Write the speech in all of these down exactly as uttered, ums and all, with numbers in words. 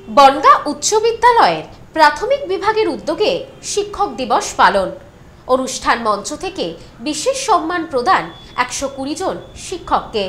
বনগাঁ উচ্চ বিদ্যালয়ের প্রাথমিক বিভাগের উদ্যোগে শিক্ষক দিবস পালন। অনুষ্ঠান মঞ্চ থেকে বিশেষ সম্মান প্রদান একশো কুড়ি জন শিক্ষককে।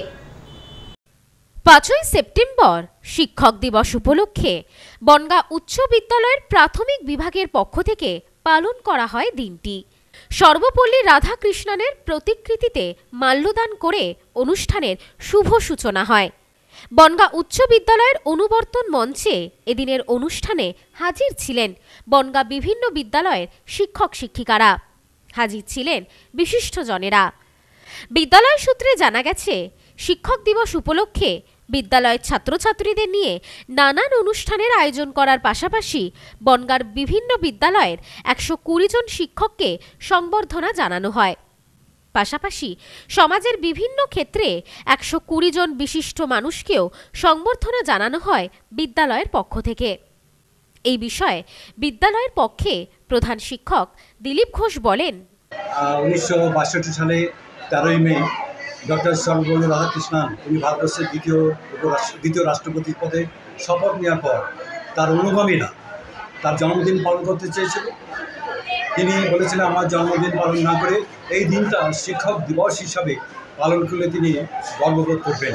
পাঁচই সেপ্টেম্বর শিক্ষক দিবস উপলক্ষে বনগাঁ উচ্চ বিদ্যালয়ের প্রাথমিক বিভাগের পক্ষ থেকে পালন করা হয় দিনটি। সর্বপল্লী রাধাকৃষ্ণনের প্রতিকৃতিতে মাল্যদান করে অনুষ্ঠানের শুভ সূচনা হয়। বনগাঁ উচ্চ বিদ্যালয়ের অনুবর্তন মঞ্চে এদিনের অনুষ্ঠানে হাজির ছিলেন বনগাঁ বিভিন্ন বিদ্যালয়ের শিক্ষক শিক্ষিকারা, হাজির ছিলেন বিশিষ্টজনেরা। বিদ্যালয় সূত্রে জানা গেছে, শিক্ষক দিবস উপলক্ষে বিদ্যালয়ের ছাত্রছাত্রীদের নিয়ে নানান অনুষ্ঠানের আয়োজন করার পাশাপাশি বনগাঁর বিভিন্ন বিদ্যালয়ের একশো কুড়ি জন শিক্ষককে সংবর্ধনা জানানো হয়। পাশাপাশি সমাজের বিভিন্ন ক্ষেত্রে একশো কুড়ি জন বিশিষ্ট মানুষকেও সংবর্ধনা জানানো হয় বিদ্যালয়ের পক্ষ থেকে। এই বিষয়ে বিদ্যালয়ের পক্ষে প্রধান শিক্ষক দিলীপ ঘোষ বলেন, উনিশশো বাষট্টি সালে তেরোই মে ডক্টর সর্বপল্লী রাধাকৃষ্ণন উনি ভারতবর্ষের দ্বিতীয় দ্বিতীয় রাষ্ট্রপতির পদে শপথ নেওয়ার পর তার অনুগামীরা তার জন্মদিন পালন করতে চেয়েছিল। তিনি বলেছিলেন, আমার জন্মদিন পালন না করে এই দিনটা শিক্ষক দিবস হিসাবে পালন করলে তিনি গর্ববোধ করবেন।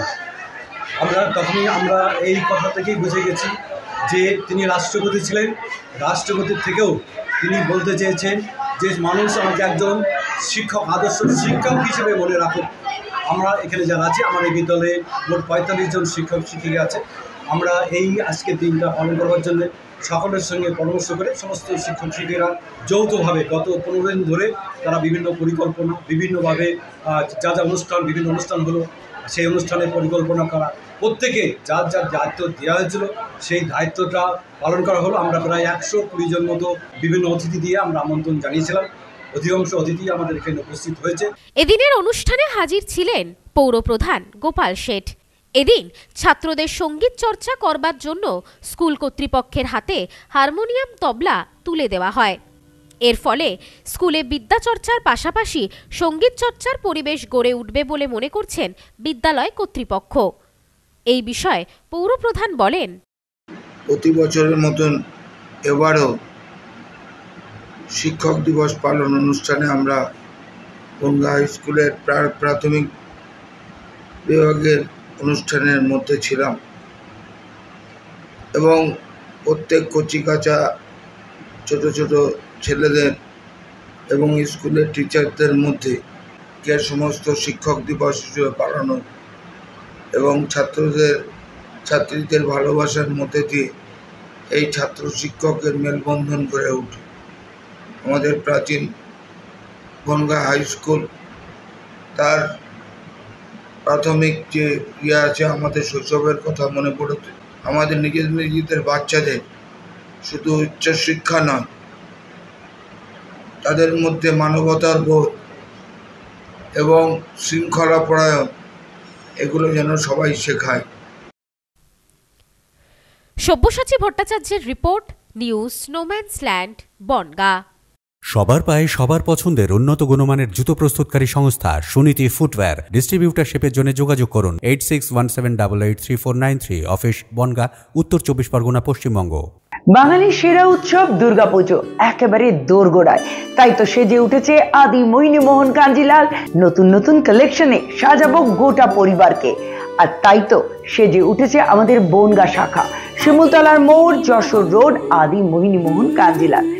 আমরা তখনই আমরা এই কথা থেকেই বুঝে গেছি যে তিনি রাষ্ট্রপতি ছিলেন। রাষ্ট্রপতির থেকেও তিনি বলতে চেয়েছেন যে মানুষ আমাকে একজন শিক্ষক, আদর্শ শিক্ষক হিসেবে মনে রাখুক। আমরা এখানে যারা আছি, আমার এই বিদ্যালয়ে মোট পঁয়তাল্লিশ জন শিক্ষক শিক্ষিকা আছে। আমরা এই আজকের দিনটা পালন করবার জন্য সকলের সঙ্গে পরামর্শ করে সমস্ত শিক্ষক শিক্ষিকারা যৌথভাবে গত পনেরো দিন ধরে তারা বিভিন্ন পরিকল্পনা, বিভিন্নভাবে যা যা অনুষ্ঠান বিভিন্ন অনুষ্ঠান হলো সেই অনুষ্ঠানের পরিকল্পনা করা, প্রত্যেকে যার যার দায়িত্ব দেওয়া হয়েছিল সেই দায়িত্বটা পালন করা হলো। আমরা প্রায় একশো কুড়ি জন মতো বিভিন্ন অতিথি দিয়ে আমরা আমন্ত্রণ জানিয়েছিলাম। অধিকাংশ অতিথি আমাদের এখানে উপস্থিত হয়েছে। এদিনের অনুষ্ঠানে হাজির ছিলেন পৌরপ্রধান গোপাল শেঠ। এদিন ছাত্রদের সঙ্গীত চর্চা করবার জন্য স্কুল কর্তৃপক্ষের হাতে হারমোনিয়াম, তবলা তুলে দেওয়া হয়। এর ফলে স্কুলে বিদ্যাচর্চার পাশাপাশি সঙ্গীত চর্চার পরিবেশ গড়ে উঠবে বলে মনে করছেন বিদ্যালয় কর্তৃপক্ষ। এই বিষয়ে পৌরপ্রধান বলেন, প্রতি বছরের মতন এবারও শিক্ষক দিবস পালন অনুষ্ঠানে আমরা বনগাঁ হাই স্কুলের প্রাথমিক বিভাগের অনুষ্ঠানের মধ্যে ছিলাম এবং প্রত্যেক কচিকাঁচা ছোট ছোট ছেলেদের এবং স্কুলের টিচারদের মধ্যে কে সমস্ত শিক্ষক দিবস হিসেবে পালন এবং ছাত্রদের ছাত্রীদের ভালোবাসার মধ্যে দিয়ে এই ছাত্র শিক্ষকের মেলবন্ধন গড়ে ওঠে। আমাদের প্রাচীন বনগাঁ হাই স্কুল তার প্রাথমিক যে ইয়ে আছে, আমাদের শৈশবের কথা মনে পড়ে। আমাদের নিজেদের নিজেদের বাচ্চাদের শুধু উচ্চশিক্ষা নয়, তাদের মধ্যে মানবতার বোধ এবং শৃঙ্খলা পরায়ণ এগুলো যেন সবাই শেখায়। সব্যসাচী ভট্টাচার্যের রিপোর্ট, নিউজ স্নোম্যান্সল্যান্ড, বনগাঁ। সবার পায়ে সবার পছন্দের উন্নত গুণমানের জুতো প্রস্তুতকারী সংস্থা সুনীতি ফুটওয়্যার। ডিস্ট্রিবিউটারশিপের জন্য যোগাযোগ করুন eight six one seven double eight three four nine three. Office Bongaon, উত্তর চব্বিশ পরগনা, পশ্চিমবঙ্গ। বাঙালির সেরা উৎসব দুর্গাপুজো একেবারে দোরগোড়ায়, তাই তো সেজে উঠেছে আদি মোহিনী মোহন কাঞ্জিলাল। নতুন নতুন কালেকশনে সাজাবো গোটা পরিবারকে। আর তাই তো সেজে উঠেছে আমাদের বনগাঁ শাখা, শিমুলতলার মোড়, যশোর রোড, আদি মোহিনী মোহন কাঞ্জিলাল।